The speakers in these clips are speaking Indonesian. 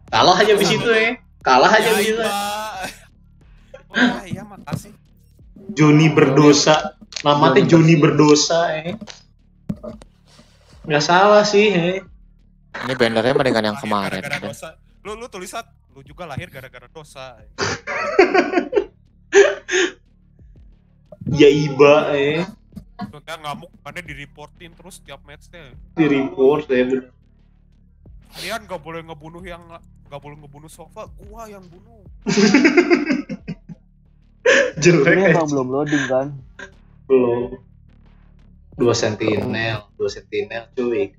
Kalah aja di situ Kalah aja di situ. Oh iya, makasih. Joni berdosa. Namanya Joni berdosa Nggak salah sih Ini bannernya mendingan yang Lahir kemarin. gara-gara dosa. Lu tulisan lu juga lahir gara-gara dosa. Ya iba Lu kayak ngamuk karena di-reportin terus tiap match-nya. di report bener. Kalian nggak boleh ngebunuh Sofa, gua yang bunuh. Jelek Ini emang belum loading kan? belum. 2 sentinel cuy.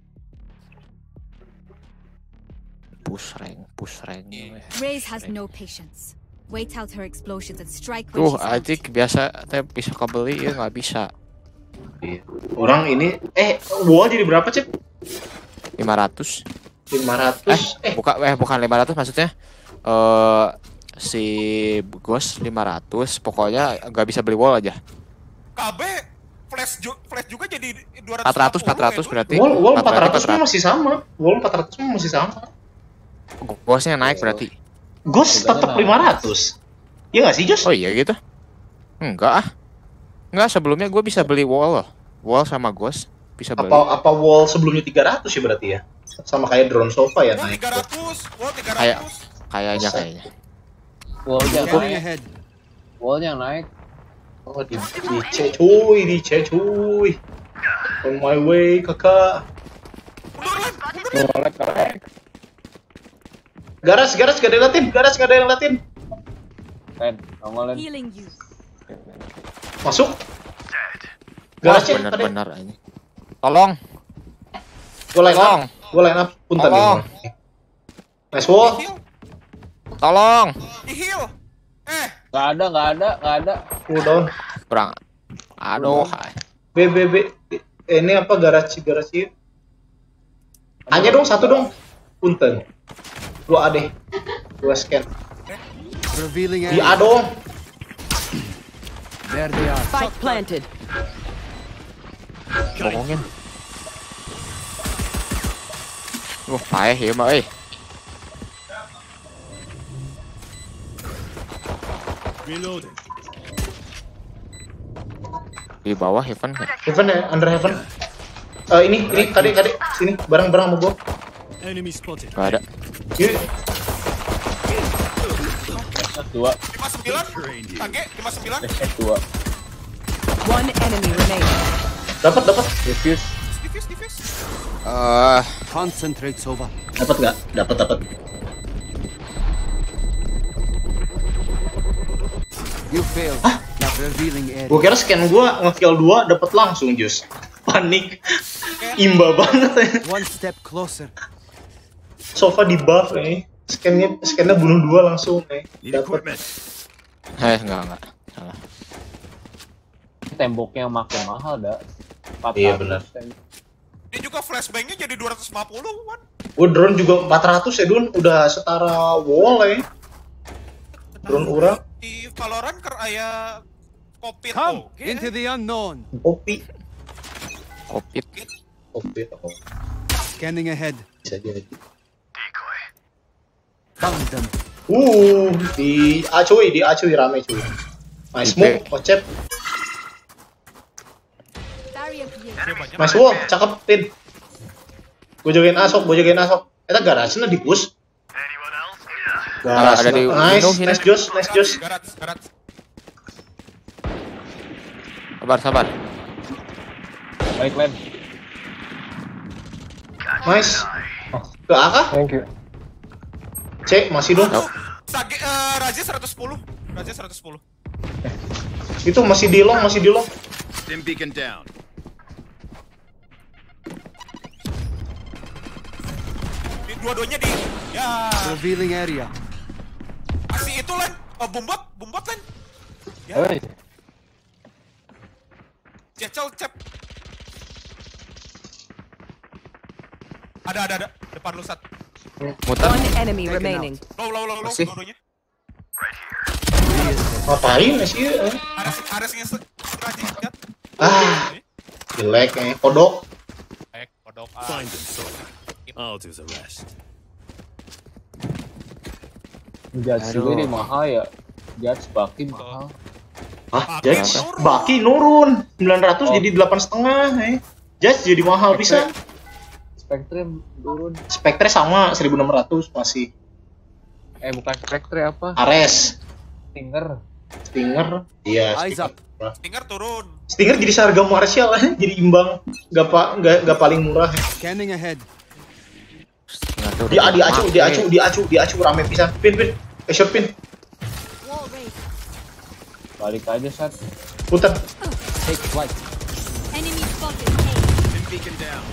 Push rank. Raze has no patience. Wait out her explosions and strike when Tuh, she's out. Adik biasa teh bisa kebeli ya nggak bisa. Iya. Orang ini wall jadi berapa, Cip? 500. 500. Bukan 500 maksudnya. Si Ghost 500, pokoknya nggak bisa beli wall aja. KB flash juga jadi 400 berarti. Wall 400 masih sama. Wall 400 masih sama. Ghostnya naik berarti. Ghost tetap 500. Iya nggak sih, Jos? Oh iya gitu? Enggak. Sebelumnya gue bisa beli wall loh. Wall sama Ghost bisa beli. Apa wall sebelumnya 300 ya berarti ya? Sama kayak drone sofa ya naik. 300. Kayaknya. Wallnya naik. Oh di C cuy. On my way kakak. Garas gak ada yang latin. Ren, nongolin. Healing you. Masuk. Wah, Garasnya tadi. benar ini. Tolong. Gue line up. Punten Tolong. nih. Nice wall. Tolong. Di heal. Nggak ada. Down. Kurang. Aduh. B. Ini apa garasi? Hanya dong satu dong. Punten. 2 AD. 2 scan. Di A dong. Spike planted. Bohongin. Payah ya mah Reloading. Di bawah Heaven kan? Heaven ya, under Heaven. Ini kadek sini barang sama gua. Enemy spotted. Gak ada. Yuk. 2. 59. KG 59. 2. One enemy remaining. Dapat. Diffuse. Diffuse. Concentrate, Sova. Dapat nggak? Dapat. You failed. Not revealing area. Gua kira scan gua nge-kill 2 dapat langsung Jus. Panik. Imba banget ya. One step closer. Sofa di buff Scannya bunuh 2 langsung Need dapat. equipment. Enggak. Salah. Temboknya makin mahal dah. 400. Iya, benar. Dia juga flashbangnya jadi 250 kan. Gua drone juga 400 ya Dun, udah setara wall Drone urang. Di Valorant aya Kopit. Come into the unknown. Kopi. Kopit. Scanning ahead. Bisa jadi. Found them. Di A cuy rame cuy. Nice move, Ocep. Barrier created. Nice wall, cakep Tin. Gua jagain asok. Eta garasnya di push. Ada di window sini. Nice Josh. Garat. Sabar. Balik lane. Nice. Ke A kah? Thank you. C, masih dong. Sage Raja 110. Itu masih di long. Stim beacon down. Dua-duanya di ya. Revealing area. Si itu lan, bumbot lan. Ya. Oi. Cep. Ada depan lu Sat. Muter. One enemy remaining. Low Masih. dua-duanya. Ngapain sih? Ada sing Raja. Jelek kodok. Kodok. Find them, Sova. I'll do the rest. Judge juga ini mahal ya. Judge Baki mahal. Hah? Baki Judge? nurun. Baki nurun 900 Oh. jadi 8,5 Judge jadi mahal bisa. Spectre turun. Spectre sama 1600 masih. Bukan Spectre apa? Ares, Stinger. Stinger, iya. Eyes up. Stinger turun. Stinger jadi seharga Martial jadi imbang, nggak paling murah. Scanning ahead. Diacu rame pisan. Pin, shot pin. Wall raised. Balik aja Sat. Putar. Take flight. Enemy spotted. A. Stim beacon down.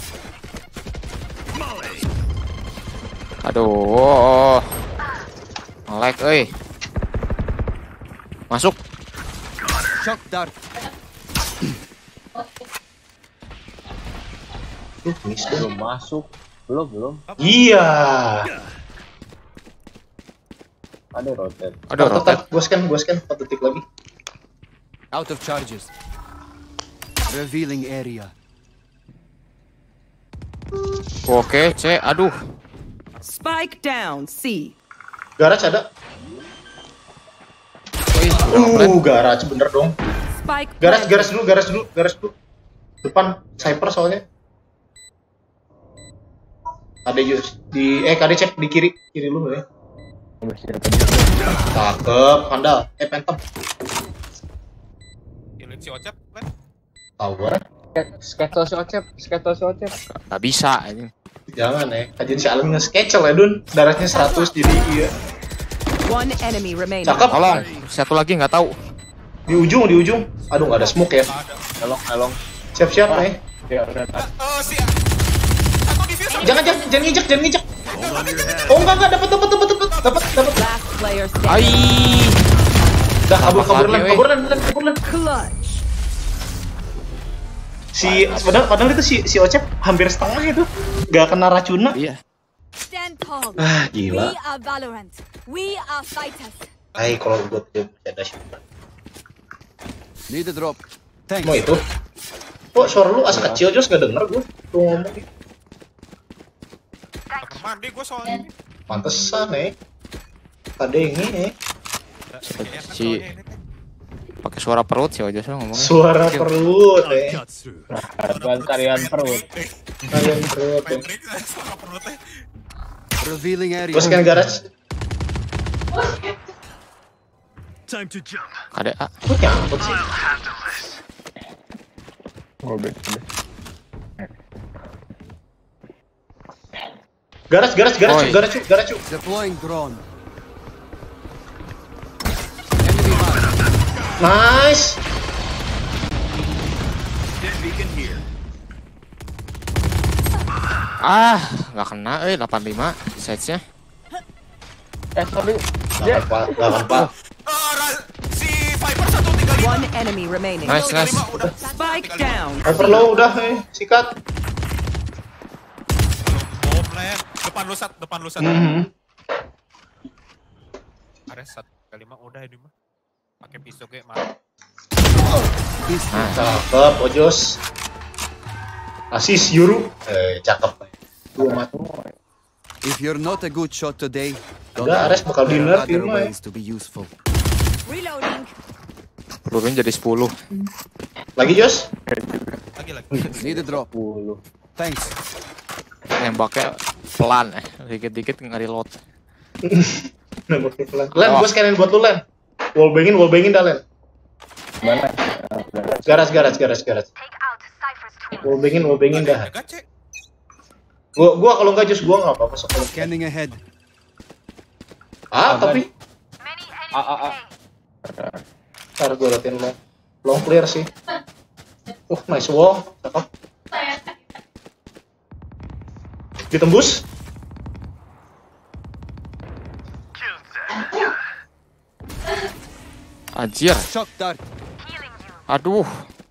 Aduh. Nge-lag euy. Masuk. Shock dart. Miss dong. Belum masuk. Belum. Iya. Ada rotate. Aduh, rotate. Gua scan 4 detik lagi. Out of charges. Revealing area. Oke, C. Aduh. Spike down. C. Garage ada. Garage bener dong. Spike. Garage dulu. Depan Cypher soalnya. Ada Yus di KD cek di kiri lu ya. Cakep, handal. Phantom. Kilin si Ocep kan. Tower. Skater si Ocep. Gak bisa ini. Jangan ya. Kajian si Alan nge-sketchel ya, Dun. Darahnya 100 jadi iya. One enemy remaining. Cakep. Tolong, satu lagi nggak tahu. Di ujung. Aduh, nggak ada smoke ya. Elong. Siap-siap ya. Ya udah. Si satu diffuse. Jangan ngijek. Oh enggak dapat. Last player standing. Ai. Dah kabur Lagi, lan. Clutch. Padahal itu si Ocep hampir setengah itu. Gak kena racunnya. Iya. Stand tall. Gila. We are Valorant. We are fighters. Kalau buat dia ada siapa. Need a drop. Thanks. Mau itu. Kok suara lu asa kecil Jos gak denger gue. Lu ngomong. Kamar mandi gue soalnya ini. Pantesan Tadi ini Si pakai suara perut sih aja ngomongnya. suara perut Cut through. Tarian perut. Kalian perut. Patrick suara perutnya. Revealing area. Terus kan garage. Time to jump. Ada A. Kok nyangkut sih? Garage. Deploying drone. Nice. Stim beacon here. Nggak kena 85 size-nya. Sorry. Gak apa. Si Viper 135. One enemy remaining. Nice. Udah. Spike down. Overlow udah sikat. Bom lah ya. Depan lu sat. Ares 135 udah ini mah. Pakai pisau kayak mana? Cakep Ojos. Asis Yuru. Cakep. Dua mati. If you're not a good shot today, Udah Ares bakal there dinner are other film ways to be useful. Reloading. Pelurunya jadi 10. Lagi Jos. Lagi. Need a drop. Thanks. Nembaknya pelan dikit-dikit nggak reload. Len, gue scanin buat lu Len. Wallbangin dah Len. Mana? Garage. Wallbangin dah. Jaga cek. Gua kalau enggak Jos gua enggak apa-apa sok. Scanning ahead. Tapi A. ntar gue liatin long clear sih. Nice wall. Cakep. Ditembus. Anjir. Shock dart. Aduh.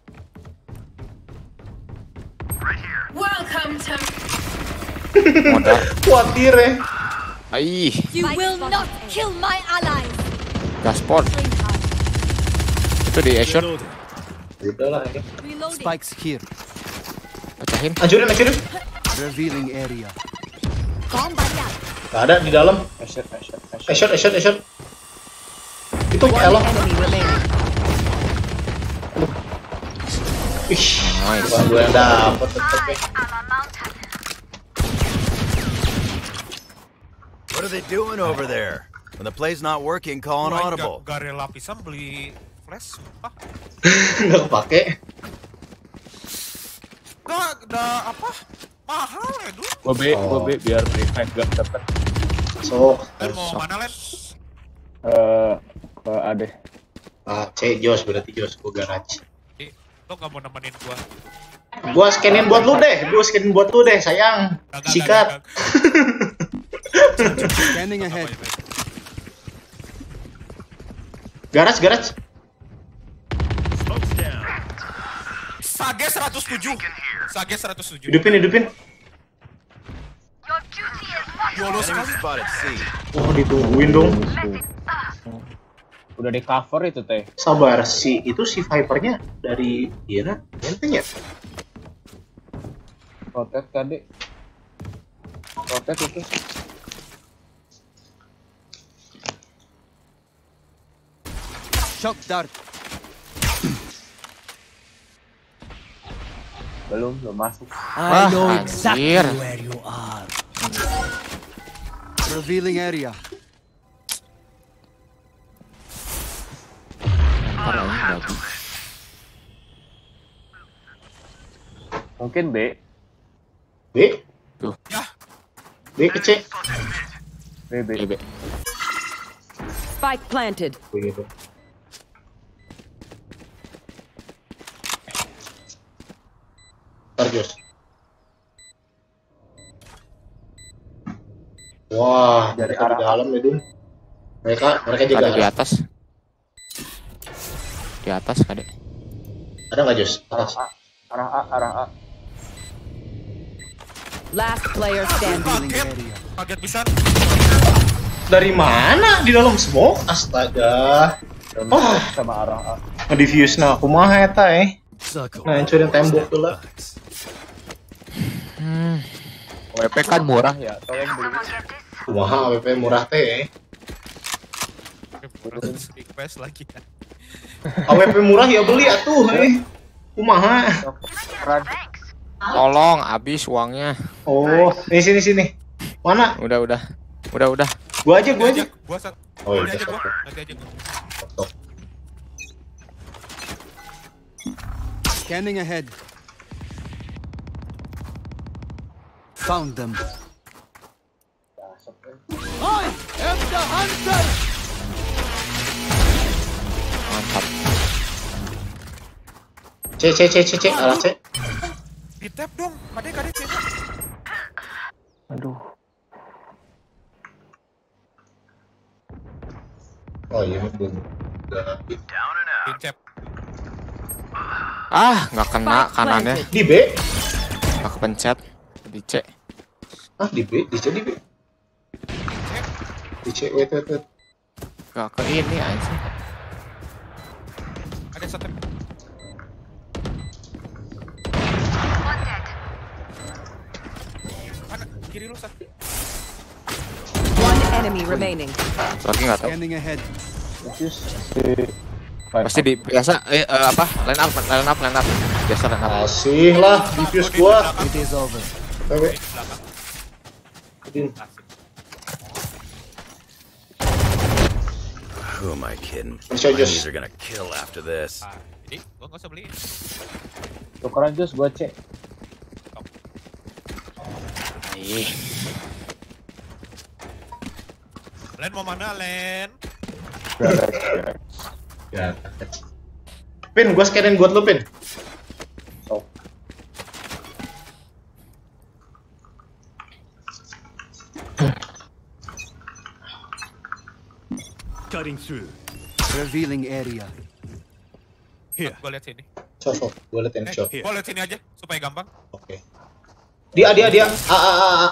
Modal. Khawatir ya. Ai, You will not kill my allies. gaspol. Itu di Azure. Udah lah ini. Reloading. Spikes here. Pecahin. Hancurin. Revealing area. Bomb buddy out. Gak ada di dalam. Shot. Itu One elok. enemy remaining. Ih, gue yang dapet tetep ya. What are they doing over there? When the play's not working, call an audible. Gak rela pisan beli flash. Nggak kepake. Udah apa? Mahal ya dulu. Gue B biar revive gak dapet. So, Len mau mana Len? Ke Ade. C Jos berarti Jos gue garage. Lo gak mau nemenin gua? Gua scanin buat lu deh, sayang. Sikat. Scanning ahead. Garage. Sage 107. Hidupin. Yolo Enemy sekali. spotted C. Oh, ditungguin dong. Udah di cover itu teh. Sabar, si Vipernya dari Ira, entenya. Rotate tadi. Rotate itu. Shock dart. Belum masuk. I know exactly where you are. Revealing area. Mungkin B. Tuh. Ya. B ke C. B. Spike planted. Begitu. Jos. Wah, Dari mereka di arah dalam ya, Dun. Mereka jaga Ada di arah. atas. Di atas ada. Ada nggak Jos? Atas. Arah A. Last player standing. Kaget bisa. Dari mana? Di dalam smoke? Astaga. Oh, Sama arah A. nge-diffuse nah kumaha eta Nah, hancurin tembok tuh lah. WP kan murah. Ya, tolong beli. Kumaha AWP murah teh. Request lagi ya. AWP murah ya beli atuh Kumaha. Keren. Tolong, habis uangnya. Oh, ini sini. Mana? Udah. Gua aja. Gua sat. Oh, iya, Nanti aja gua. oke. Nanti aja gua. Scanning ahead. Found them. I am the hunter. Mantap. C, arah C. Di tap dong. Kade C. Aduh. Oh iya, belum. Di tap. Nggak kena kanannya. Di B? Nggak kepencet. Di C. Di B, di C. Di C, wait. Nggak ke ini aja. Ada satu. Mana? Kiri lu satu. One enemy remaining. Lagi nggak tahu. Scanning ahead. Pasti di biasa apa? Line up. Biasa line up. Asih lah, diffuse gua. It is over. Wewe. Who am I kidding? Bisa, My Jos. knees are gonna kill after this. Jadi gua nggak usah beliin. Tukeran Jos gua C. Ih, Len mau mana Len? Ya. Pin, gua scanin buat lu, Pin. Oh. Cutting through. Revealing area. Gua lihat sini. So, gua liatin shot. Gua lihat sini aja supaya gampang. Oke. Dia. A.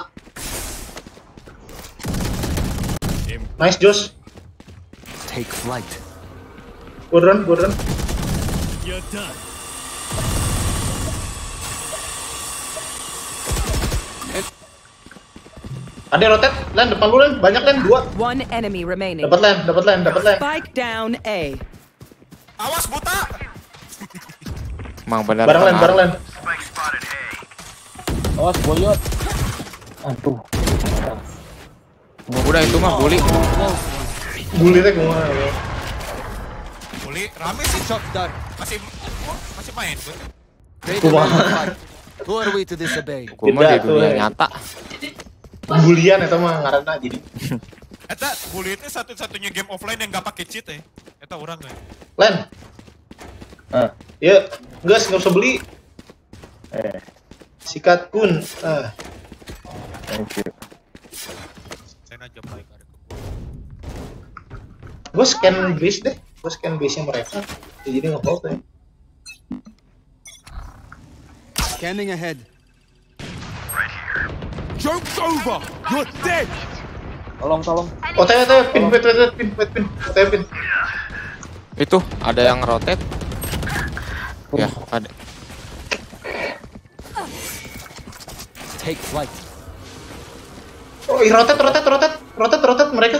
Nice, Jos. Take flight. Good run. You're done. Ada rotate, Len depan lu Len, banyak Len, 2. One enemy remaining. Dapat Len. Spike down A. Awas buta. Emang benar. Bareng Len. Awas boyot. Aduh. Udah itu mah bully. Bully teh kumaha. Bully rame sih. Shock dart. Masih main tuh. Kumaha. Who are we to disobey? Gua mah di Beda tuh, dunia ya. nyata. Bulian eta mah ngaranna jadi. Eta bully itu satu-satunya game offline yang gak pakai cheat ya. Eta orang ya. Len. Ya, enggak usah beli. Sikat kun. Thank you. Saya aja balik ada ke Gue scan base deh. Gue scan base-nya mereka. Jadi nge-hold ya. Scanning ahead. Joke's over. You're dead. Tolong. OTW, pin. OTW, pin. Itu ada yang rotate. Ya, ada. Take flight. Oh, rotate mereka.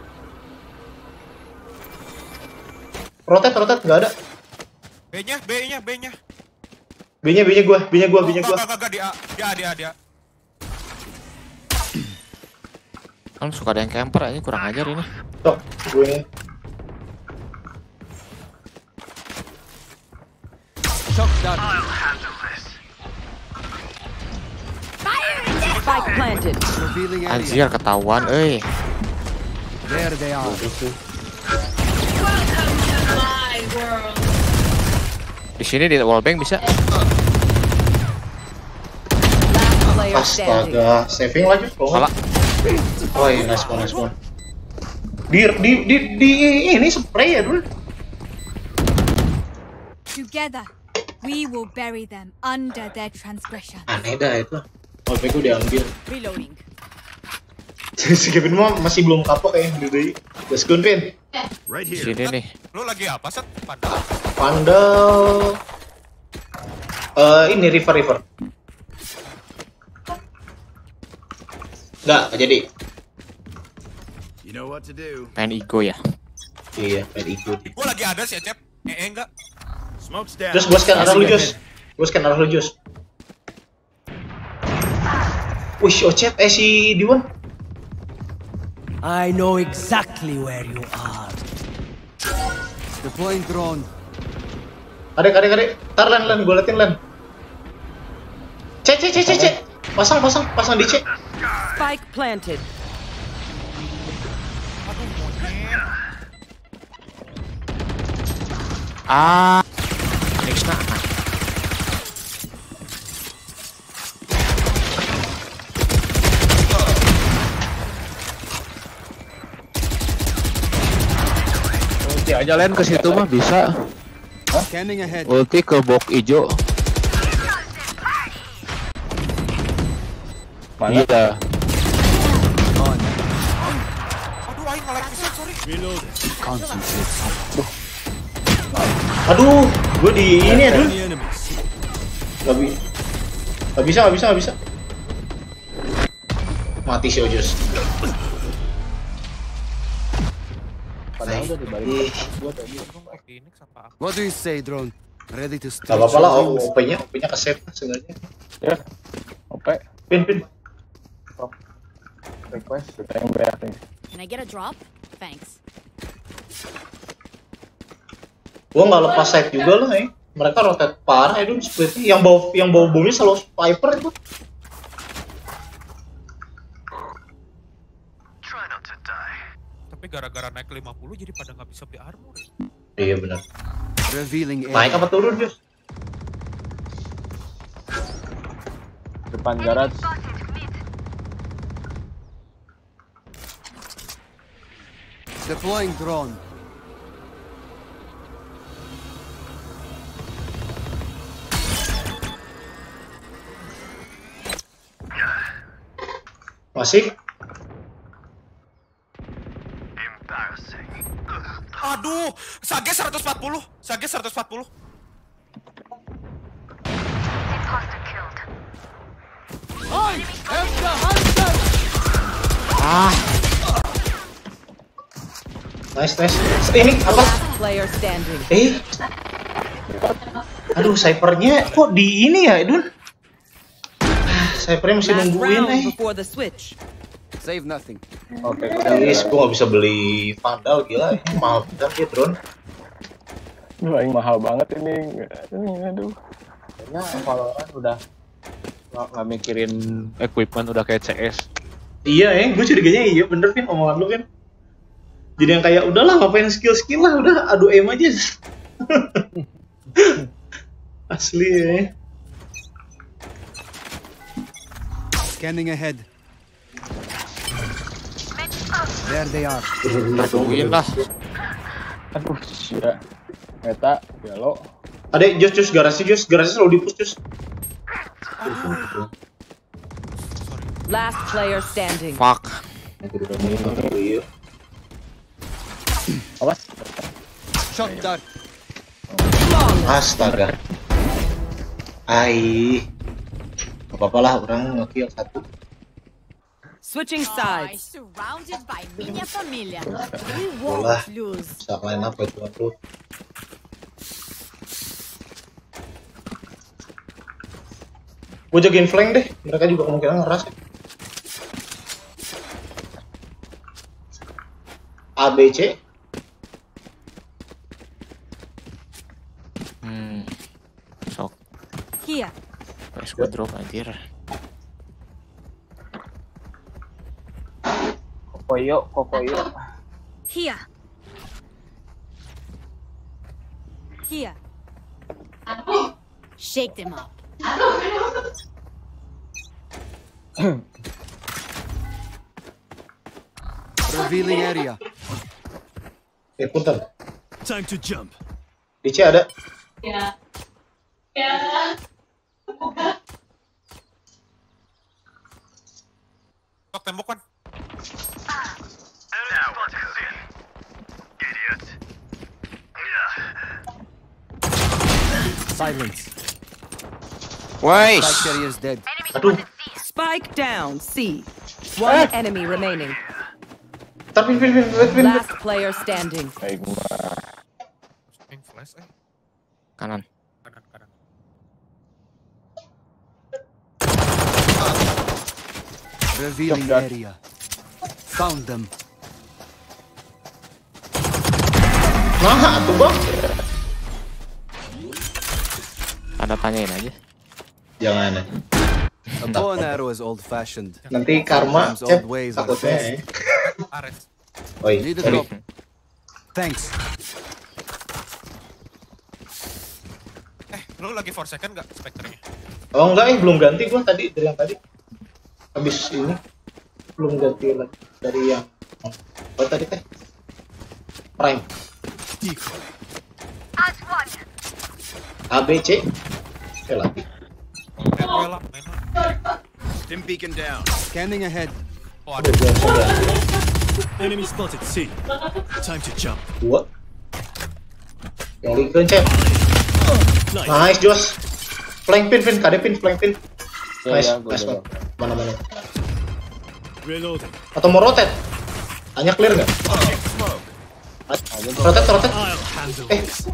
Rotate, nggak ada. B-nya. B-nya gua. Enggak, dia. Kan suka ada yang camper aja, kurang ajar ini. Tok, gue ini. Shock dart. Spike planted. Revealing area. Anjir ketahuan, There they are. Di sini di wallbang bisa. Last player standing. Astaga, saving lagi. Salah. Oh iya, nice one. Di ini spray ya dulu. Together, we will bury them under their transgression. Aneh dah itu. OP gue diambil. Reloading. Si Kevin mah masih belum kapok ya dari. Let's go, Vin. Right Di here. sini nih. Lu lagi apa, Set? Pandang. Pandal. Ini river. Nggak jadi. You know what to do. Main ego ya. Iya, main ikut. Gua lagi ada sih, Cep. Enggak. Smoke's down. Terus gue scan arah lu, Jos. Wih, Ocep, si Diwan. I know exactly where you are. Deploying drone. Adek. Tar Len, gue liatin Len. C. Pasang di C. Spike planted. Nixna. Ulti aja Len ke situ mah bisa. Scanning ahead. Ulti ke box ijo. Mana? Iya. Aduh, aing nge-lag pisan, sorry. Concentrate. Aduh, gue di ini aduh. Gak bisa. Mati si Ojos. Padahal udah dibalik. Phoenix apa? What do you say, drone? Ready to Gak stretch apa-apa lah, your wings? OP-nya ke-save sebenarnya. Ya. Oke. Pin. Request kita yang berak nih. Can I get a drop? Thanks. Gua nggak lepas side juga loh, Mereka rotate parah itu seperti yang bawa bomnya selalu Viper itu. Tapi gara-gara naik 50 jadi pada nggak bisa beli armor ya. Iya benar. Revealing Naik area. apa turun, Jos? Depan garage. Deploying drone. Masih? Aduh, Sage 140. I am the hunter. Nice. Ini apa? Last player standing. Aduh, Cyphernya kok di ini ya, Idun? Cyphernya masih Last nungguin round before the switch. Save nothing. Oke, Guys, gua nggak bisa beli Vandal, gila. Ini mahal banget dia drone. ini mahal banget ini. Aduh. Kayaknya Valorant udah nggak mikirin equipment, udah kayak CS. Iya gue curiganya iya bener Vin omongan lu Vin. Jadi yang kayak udahlah ngapain skill lah, udah adu aim aja. Asli ya. Scanning ahead. There they are. Tungguin lah. Aduh, ya. Meta, ya lo. Adek, Jos garasi selalu di-push Jos. Last player standing. Fuck. Awas. Shot down. Astaga. Gak apa-apa lah, orang nge-kill satu. Switching sides. Surrounded by minha família. We Bola. won't lose. Bisa line up ya cuma tuh. Gue jagain flank deh, mereka juga kemungkinan ngeras ya. ABC. Sok. Here. Pas gue drop anjir. Kokoyo. Here. Here. Shake them up. Revealing area. Punten. Time to jump. Di C ada. Tok tembok kan. Silence. Wais. Spike carrier is dead. Aduh, Spike down. C. One enemy remaining. tapi Vin. Last player standing. Kayak gua. Main flash Kanan. kanan. Revealing area. Found them. Nah, tuh bang. Ada tanyain aja. Jangan. A bow and arrow is old-fashioned. Nanti karma Sometimes old ways are takutnya best. ya. Ares. Oi, Need a sorry. drop. Thanks. Lu lagi 4 second gak Spectre-nya? Oh enggak belum ganti gua tadi dari yang tadi. Habis ini belum ganti lagi dari yang tadi teh. Prime. Decoy. ABC. Oke lagi. Main lah. Stim beacon down. Scanning ahead. Oh ada. Enemy spotted. C. Time to jump. Dua. Yang Lincoln cek. Nice Jos. Flank pin, KD pin, flank pin. Nice, nice man. Mana. Reloading. Atau mau rotate? Tanya clear nggak? Rotate. I'll handle this.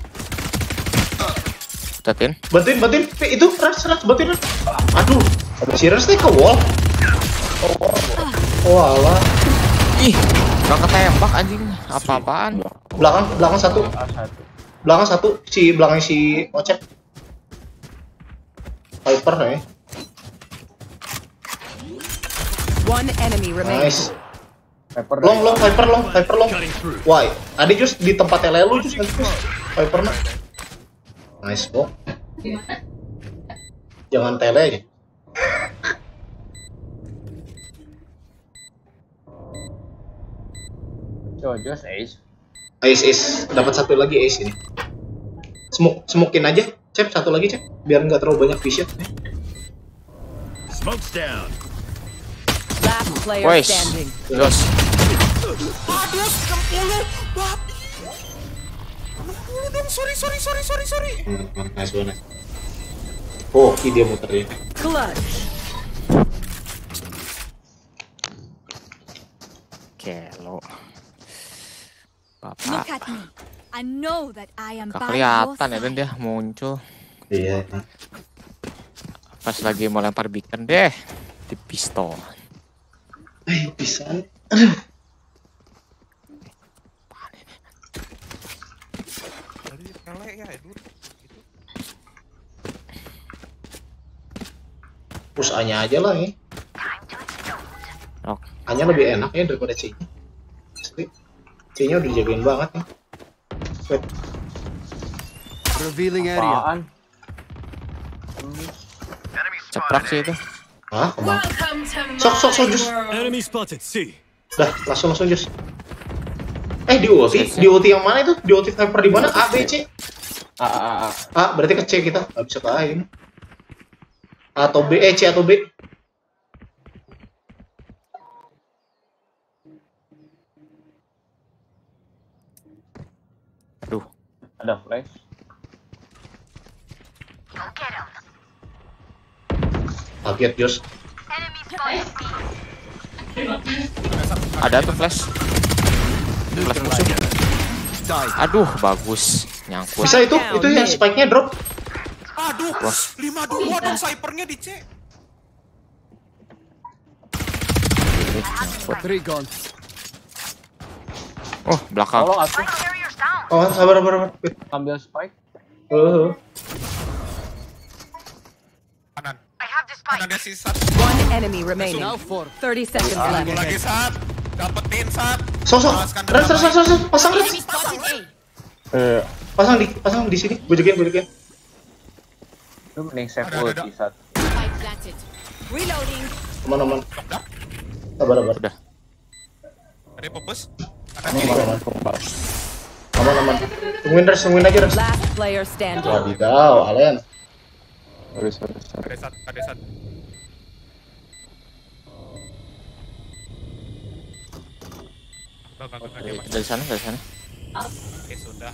Tatin. Bantuin. Itu ras, bantuin. Aduh, si Ras teh ke wall. Oh alah. Ih, gak ketembak anjing. Apa-apaan? Belakang satu. Si belakang si Ocep. Viper nih. One enemy remaining. Nice. Viper long. Cutting through. Why? Ada just di tempat lu just nanti Viper na. Nice kok. Jangan tele aja. Jojos Ace. Ace dapat satu lagi ace ini. Smokein aja, Cep satu lagi Cep, biar nggak terlalu banyak vision. Smoke's down. Last player Wais. standing. Jos. Aduh, 60. Babi. 60 dong. Sorry. Nice banget. Oh, dia muter ya. Clutch. Kelo. Bapak. Look at me. I know that I am Gak by your kelihatan ya, Dan side. dia muncul. Iya. Pas lagi mau lempar beacon deh. Di pistol. Bisa. Jadi kelek ya Edu. Gitu. Push A-nya aja lah ya. Oke. A-nya lebih enak ya daripada C-nya. Asli. C-nya udah dijagain banget ya. Wait. Revealing area. Apaan? Ceprak sih itu. Hah? Kemana? Sok Jus. Enemy spotted. C. Dah, langsung Jus. Di OT yang mana itu? Di OT Viper di mana? A, B, C? A, berarti ke C kita. Gak bisa ke A ini. A atau B, C atau B. Aduh. Ada flash. Kaget, Jus. Ada tuh flash. Flash musuh. Aduh, bagus. Nyangkut. Bisa itu yang spike-nya drop. Aduh, 5-2 dong snipernya di C. Three gone. Oh, belakang. Tolong atuh Oh, sabar. Wait. ambil spike. Kanan. Kanan ada sisa. One enemy remaining. Now four. 30 seconds Satu left. lagi Sat. Dapetin Sat. Sok. Ren, pasang Ren. Pasang di sini. Bojokin. Itu mending save Ada. ulti saat. Spike planted. Reloading. Aman. Sabar. Udah. Ada pepes. Aman. Tungguin aja, Ren. Last player standing. Wadidaw, Alen. Sorry. Ada Sat. Enggak dia masih. Dari sana. Sudah.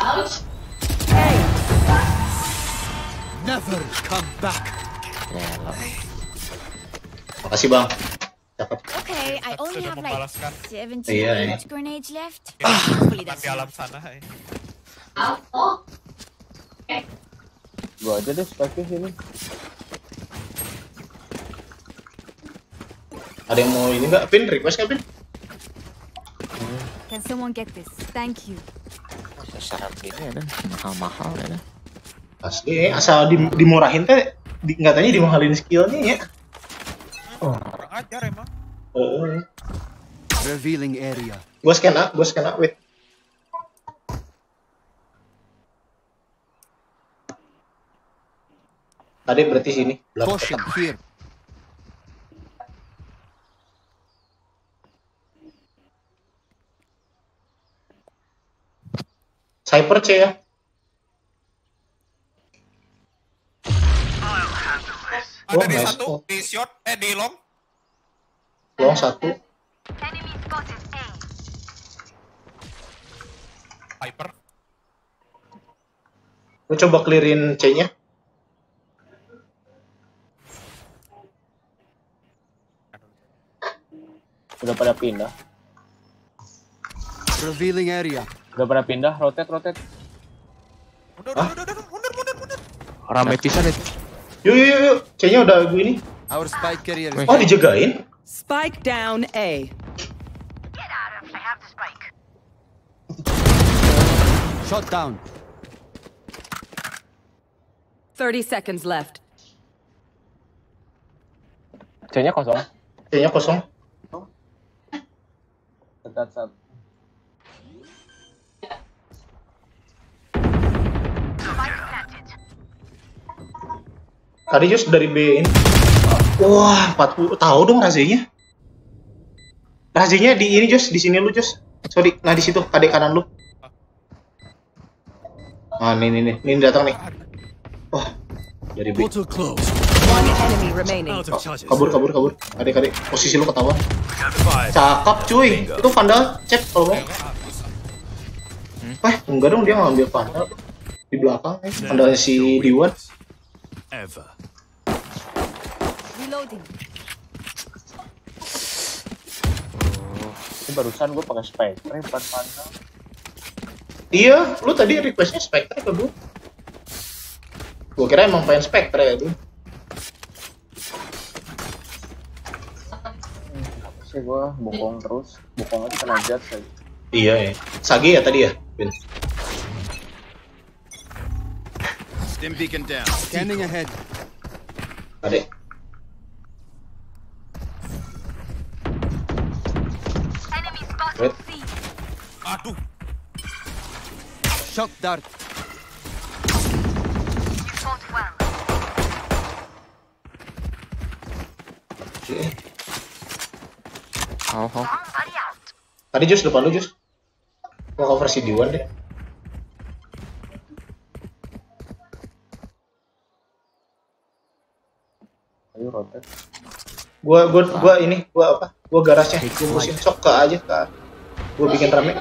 Never come back. Gelo. Makasih, Bang. Cakep. Okay, I only Sudah have like membalaskan 17 Iya. grenades left. ya, Hopefully bukan that's di alam enough. sana. Gua aja deh spike sini. Ada yang mau ini nggak? Pin, request nggak, Pin? Can someone get this? Thank you. Syarat gini ya, Dan. Mahal ya, Dan. Asli, asal dimurahin teh, nggak tanya dimahalin skillnya ya. Kurang ajar emang. Revealing area. Gua scan A, wait. Tadi berarti sini. Caution here. Cyper C ya. Ada di nice. satu, di short, di long. Long 1. Hyper. Gua coba clearin C-nya. Udah pada pindah. Revealing area. Udah pada pindah, rotate. Mundur. Rame pisan itu. Yuk. C-nya udah gue ini. Our spike carrier is Oh, dijagain. Spike down A. shot down. 30 seconds left. C-nya kosong. C-nya kosong. Dekat satu. Tadi Jus dari B ini. Wah, 40. Tahu dong razenya. Razenya di ini Jus, di sini lu Jus. Sorry, nah di situ kadek kanan lu. Ah, nih datang nih. Wah, dari B. Portal closed. One enemy remaining. Out of charges. Kabur. Kadek, posisi lu ketahuan. Cakep cuy. Itu Vandal cek kalau mau. Enggak dong, dia ngambil Vandal di belakang. Vandal si Diwan. Ever. Reloading. Ini barusan gue pakai Spectre bukan Vandal. Iya, lu tadi requestnya Spectre ke gue. Gue kira emang pengen Spectre ya tuh. Apa sih gue bokong terus, bokong aja kena judge aja. Iya ya. Sage ya tadi ya, Ben. Stim beacon down. Scanning ahead. Adek. Wait. Aduh. Shock dart. Oke. Oh. Tadi Jus depan lu Jus. Gua cover si Diwan deh. Ayo rotate. Gua ini, gua apa? Gua garasnya. Gua musim sok ke aja ke. Gua bikin rame.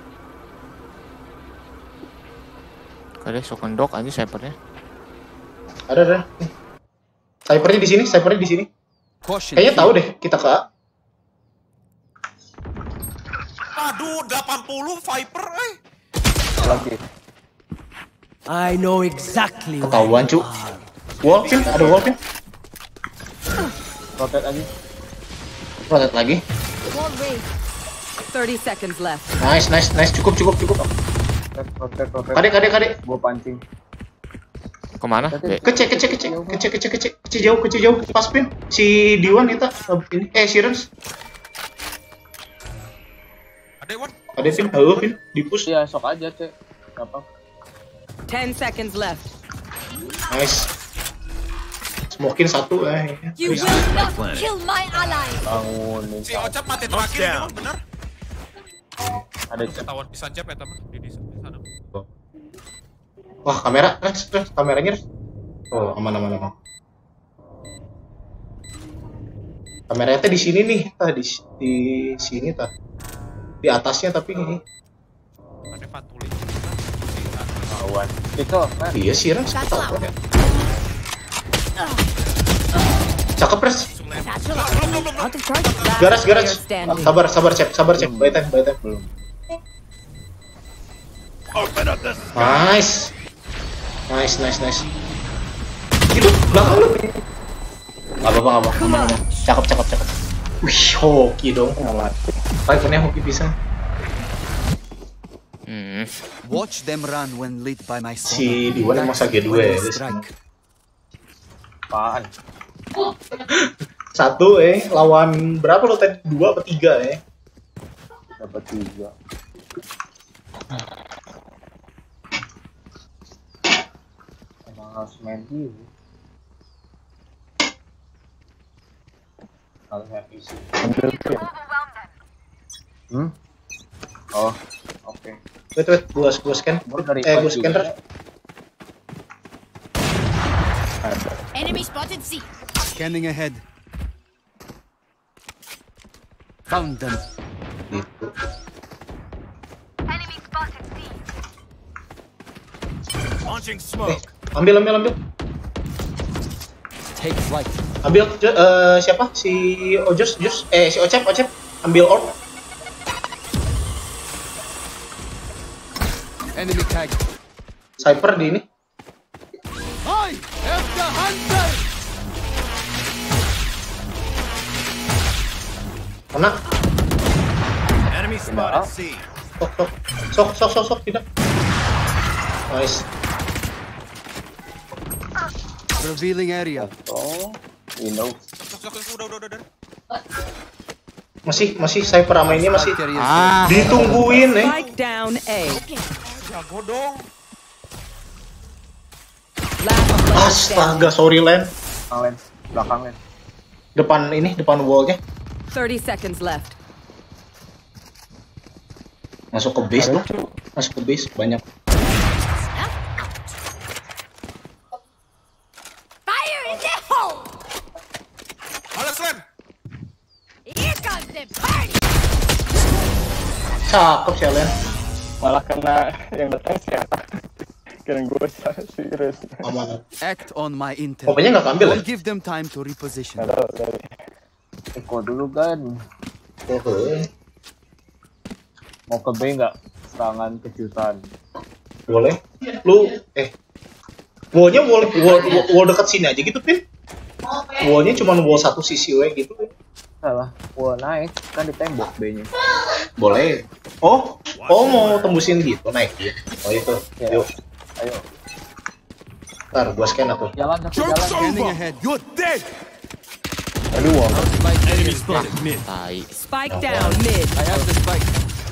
Kali sokondok aja snipernya. Ada. Snipernya di sini, snipernya di sini. Kayaknya tahu deh kita ke A. Aduh, 80 Viper, Lagi. I know exactly where Ketahuan you cu. are. Wallpin, ada wallpin. Rotate aja. Rotate lagi. Wall raised. 30 seconds left. Nice. Cukup. Rotate. Kadek. Gue pancing. Kemana? B. Kecek jauh. Pas pin. Si Diwan kita ini. Si Rens. Ada Wan. Ada pin, halo pin. Di push. Iya, sok aja, Cek. Apa? 10 seconds left. Nice. Smokin satu You Bisa. will not kill my ally. Bangun nih. Si Ocap mati terakhir ini Wan, bener. Ada Cek. Ketahuan bisa jab ya teman di sana. Wah, kamera. Rens. Kameranya Rens. Oh, aman. Kameranya di sini nih, di sini tah. Di atasnya tapi ini. Ada patuli. Awan. Itu, kan? Iya sih Rens. Tahu ya. Cakep Rens. Out of charge. Garas. Standing. Sabar cek. By time. Belum. Nice. Itu belakang lu. Gak apa-apa. Aman. Cakep. Wih, hoki dong. Vipernya hoki bisa. Watch them run when lit by my sonar. Si Diwan emang Sage 2 ya. Strike. Apaan? Satu lawan berapa lo tadi? 2 apa 3 Dapat 3. Emang harus main dulu. Harus happy sih. Ambil pin. Oh, oke. Wait, gua scan. Gua scan terus. Enemy spotted C. Scanning ahead. Found them. Gitu. Launching smoke. Ambil. Take flight. Ambil siapa? Si Ojos, si Ocep. Ambil orb. Enemy tag. Cypher di ini. I am the hunter. Kena. Enemy spotted C. Sok tidak. Nice. Revealing area. Oh, udah. Masih Cypher sama ini masih ditungguin Spike down A. Jago dong. Astaga, sorry Len. Belakang Len. Depan wallnya. 30 seconds left. Masuk ke base banyak. Fire in the hole. Balas Len. Here comes the party. Cakep sih Len. Malah kena yang datang siapa? Kira gue si Res. Aman. Act on my intel. Pokoknya nggak ambil Don't give them time to reposition. Eko dulu kan. Mau ke B nggak? Serangan kejutan. Boleh. Lu wallnya wall dekat sini aja gitu, Pin. Wallnya cuma wall satu sisi we gitu. Salah. Wah naik kan di tembok B-nya. Boleh. Oh mau tembusin gitu naik gitu. Oh itu. Ya. Yuk. Ayo. Ntar gua scan aku. Jalan. Scanning ahead. You're dead. Aduh, wah. Tai. Spike down mid. I have the spike.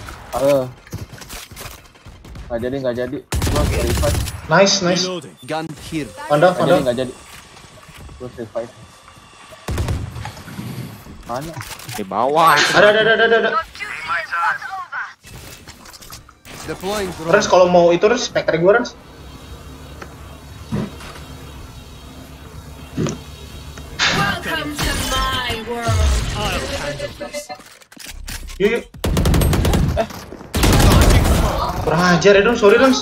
Nggak jadi. Gua revive. Nice. Gun here. Pandang. Nggak jadi. Gua revive. Mana? Di bawah. Ada. Deploying drone. Rens kalau mau itu Rens, spectre gua Rens. Welcome to my world. Yuk. Kurang ajar ya dong, sorry Rens.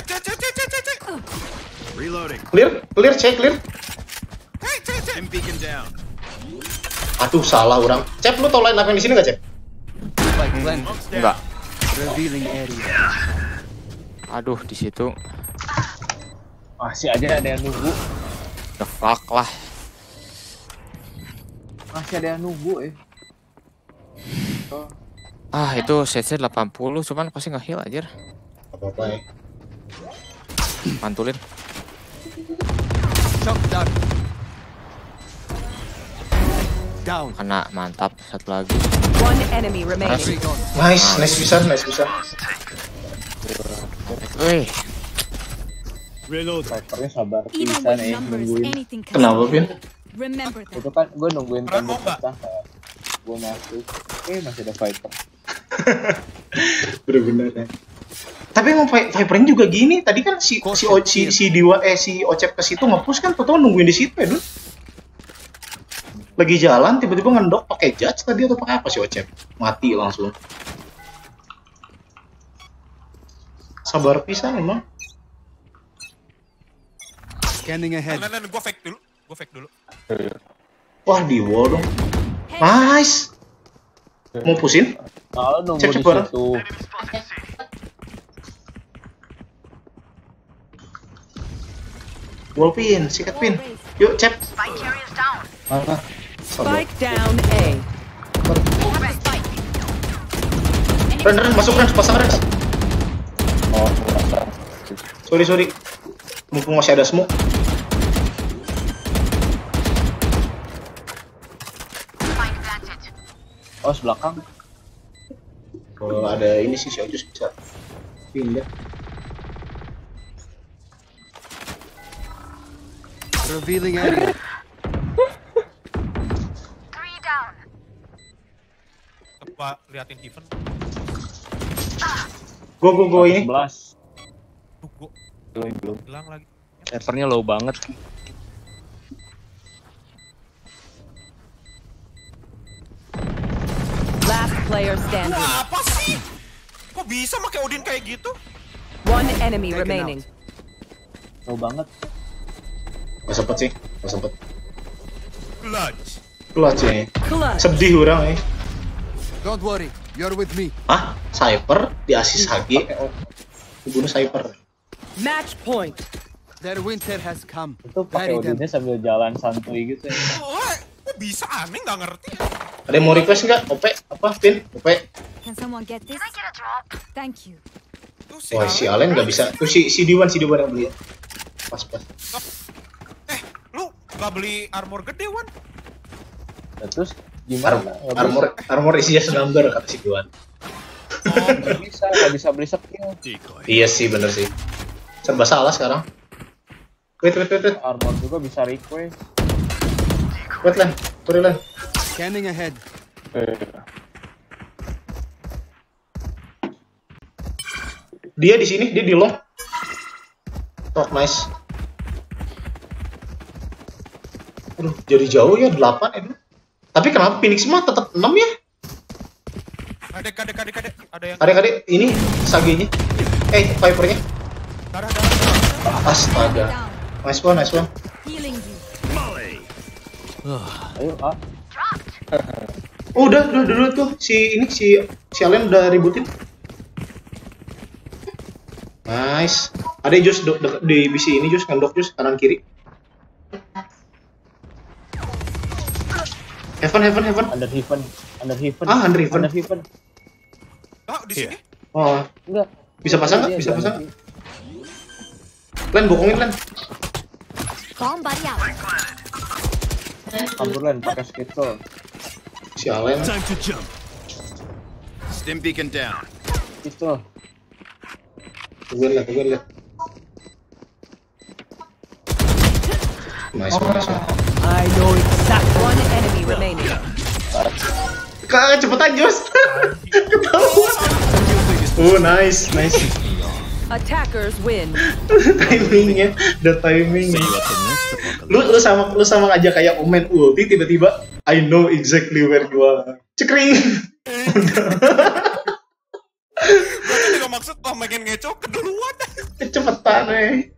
Reloading. Clear, cek clear. Stim beacon down. Aduh, salah orang. Cep, lu tau line up yang di sini nggak, Cep? Spike planted. Enggak. Revealing area. Aduh, di situ. Masih aja ada yang nunggu. The fuck lah. Masih ada yang nunggu Ah, itu CC 80 cuman pasti nggak heal aja. Apa-apa ya. Mantulin. Shock down. Kena, mantap. Satu lagi. One enemy remaining. Nice bisa. Wih, Snipernya sabar Even bisa with nih numbers, nungguin. anything can Kenapa, Pin? Remember that. Itu kan gue nungguin Keren tembok mau nggak? pecah kayak gue masuk. Masih ada fighter. Bener-bener ya. Tapi emang Vipernya juga gini. Tadi kan si Ocep ke situ nge-push kan, tuh nungguin di situ ya, Dun. Lagi jalan tiba-tiba ngendok pakai judge tadi atau pakai apa si Ocep? Mati langsung. Sabar pisan emang. Scanning ahead. Nen, gua fake dulu. Wah, di wall dong. Nice. Mau pusin? Kalau nunggu Cek di bareng. situ. Wall pin, sikat pin. Yuk, Cep. Mana? Spike down A. Ren, masuk Ren, pasang Ren. Oh, merasa. Sorry. Mumpung masih ada smoke. Oh, sebelakang. Kalau ada ini sih, si Ojus bisa pindah. Revealing area. Coba liatin event. Go ini. 11. Tunggu. Belum. Hilang lagi. Servernya low banget. Last player standing. Wah, apa sih? Kok bisa pakai Odin kayak gitu? One enemy remaining. Low banget. Gak sempet sih, gak sempet. Clutch. Ya. Clutch. Sedih orang ya. Don't worry, you're with me. Hah? Cypher di asis HG dibunuh Cypher. Match point. Their winter has come. Itu pakai Odinnya sambil jalan santuy gitu ya. Kok bisa aneh nggak ngerti? Ada yang mau request nggak? OP? Apa? Pin? OP? Can someone get this? Thank you. Tuh Wah, si Allen nggak bisa. Tuh si Diwan yang beli. Pas. Lu nggak beli armor gede, Wan? Nah, terus gimana? Armor isinya senambar kata si Diwan. Nggak bisa beli skill. Iya sih, bener sih. Serba salah sekarang. Wait. Armor juga bisa request. Wait, Len. Sorry, Len. Scanning ahead. Dia di sini, dia di long. Oh, nice. Aduh, jadi jauh ya, 8 itu. Tapi kenapa Phoenix mah tetap 6 ya? Kadek. Ada yang Kadek, ini Sage-nya. Viper-nya. darah. Astaga. Nice one. Healing you. Ayo, ah. Oh, udah tuh. Si Allen udah ributin. Nice. Ada Jus di BC ini Jus, ngendok Jus kanan kiri. Heaven. Under heaven. Ah, under heaven. Ah, di sini. Oh, Enggak. bisa pasang nggak? Bisa pasang. Len bokongin Len. Bomb buddy out. Kabur Len pakai skill. Si Alen. Time to jump. Stim beacon down. Pistol. Tungguin lihat. Nice. I know exactly. One enemy remaining. Kak, cepetan Jos. Ketahuan. Oh, nice. Attackers win. Timingnya, the timing. Lu sama aja kayak komen ulti tiba-tiba I know exactly where you are. Cekring. Berarti nggak maksud makin ngeco keduluan. Kecepetan nih.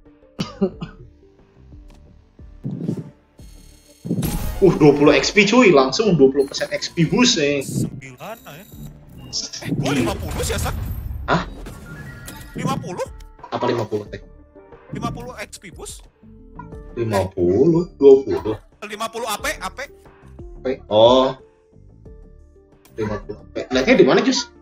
20 XP cuy, langsung 20% XP boost nih. 9 ya. Gua 50 sih Sak. Hah? 50? Apa 50 teh? 50 XP boost? 50, 20. 50 AP. Oh. 50 AP. Lihatnya di mana, Jus?